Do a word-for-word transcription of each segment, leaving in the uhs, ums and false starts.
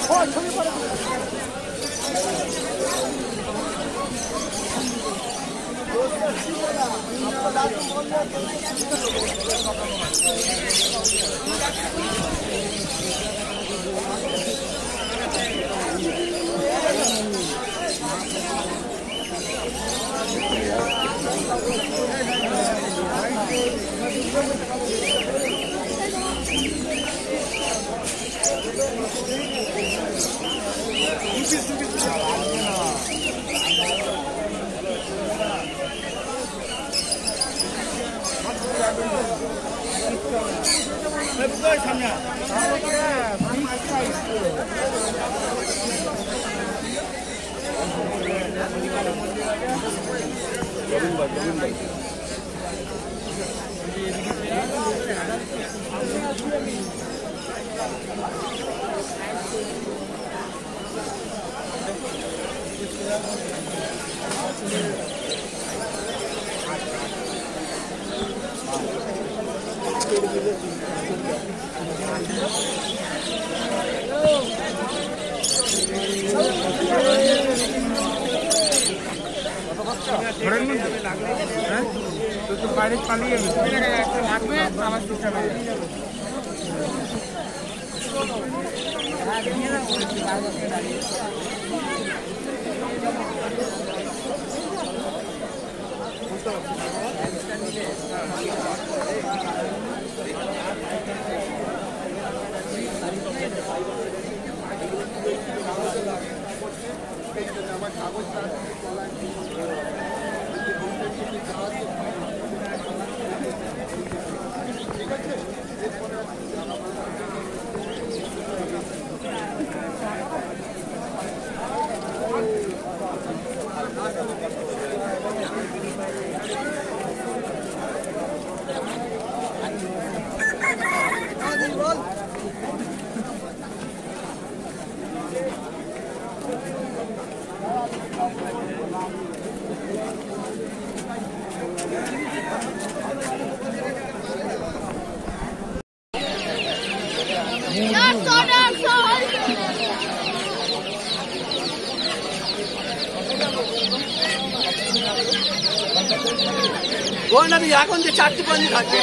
ওনাদের এখন যে চারটি পানি থাকবে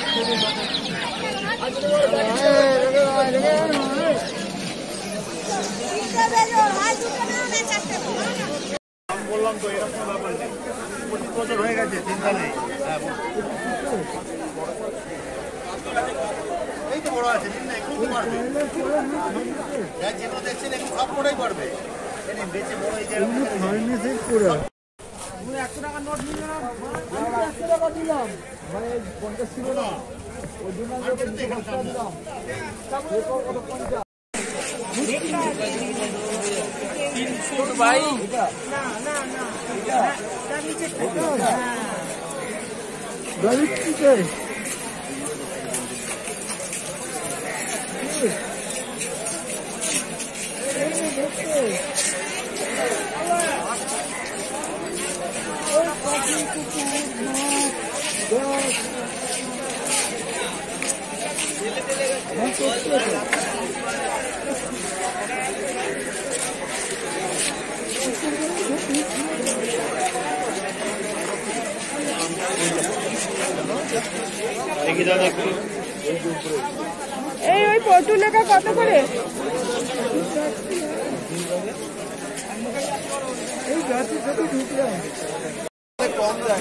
বললাম তো এরকম ব্যাপার নেই পঁচিশ বছর হয়ে গেছে চিন্তা নেই এই তো বড় আছে দিন না একটু পারবে যেগুলো দেখছেন একটু সব করেই পারবে বেঁচে বড় এই যে একশো টাকার নোট নিল না একশো টাকা দিলাম মানে পঞ্চাশ ছিল না ওই জন্য দিলাম তিন ফুট ভাই না না না তার নিচে গাড়ি কিসে এই ওই পটুলেকা কত করে এই গাছের সাথে ঢুকলাম কম যায়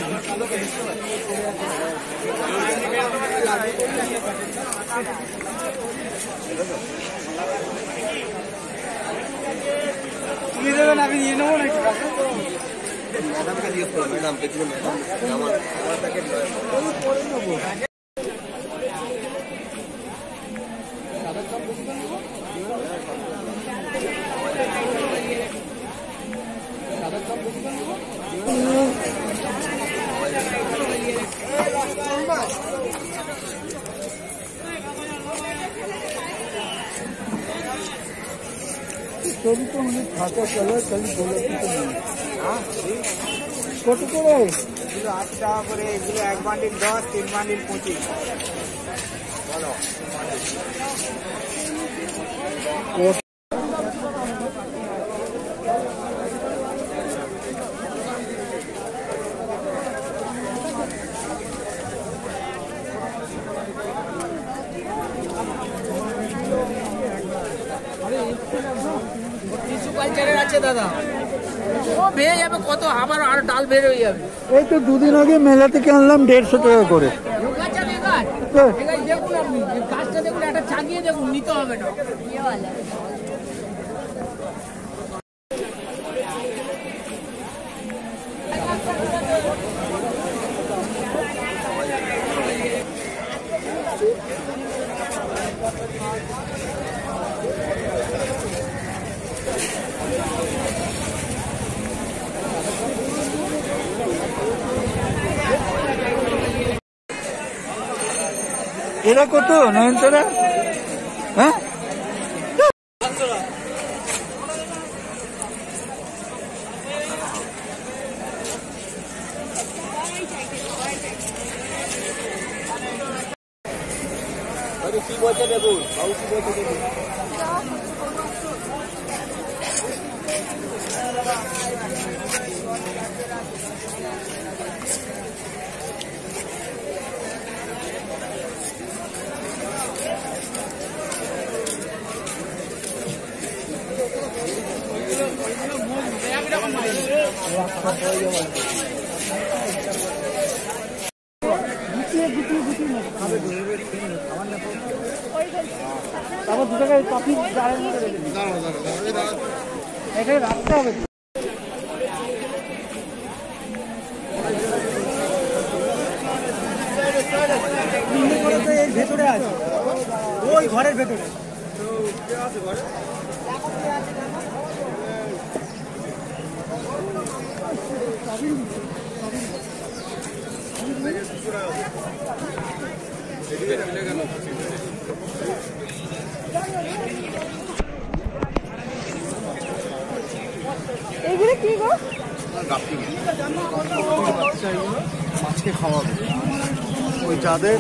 তুমি দেবেন আমি নিয়ে নেবো নাকি ম্যাডামকে জিজ্ঞেস করো ম্যাডাম পেছনে ম্যাডাম আমার আমার প্যাকেট পরে নেবো ছবি তো অনেক ফাঁকা কালার খালি গোলাপি তো নেই কত করে এগুলো আট টাকা করে এগুলো এক বান্ডিল দশ তিন বান্ডিল পঁচিশ বলো আছে দাদা, ও বেড়ে যাবে কত, আবার আর ডাল বের হয়ে যাবে। এই তো দুদিন আগে মেলা থেকে আনলাম দেড়শো টাকা করে। দেখুন আপনি গাছটা দেখুন, একটা চাগিয়ে দেখুন, নিতে হবে না। এরা কত নয়নতারা? হ্যাঁ কি বলছে দেখুন, বাবু কি বলছে দেখুন। তারপর দু টাকায় কপি জারের মধ্যে রেখে দিই। এখানে রাখতে হবে। এর ভেতরে আছে, ওই ঘরের ভেতরে। এইগুলো কি গো? মাছকে খাওয়াবে ওই যাদের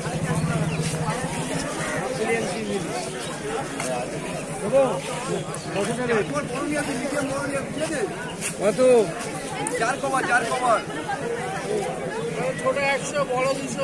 কত? চার কমা চার কমা ছোট একশো, বড় দুশো।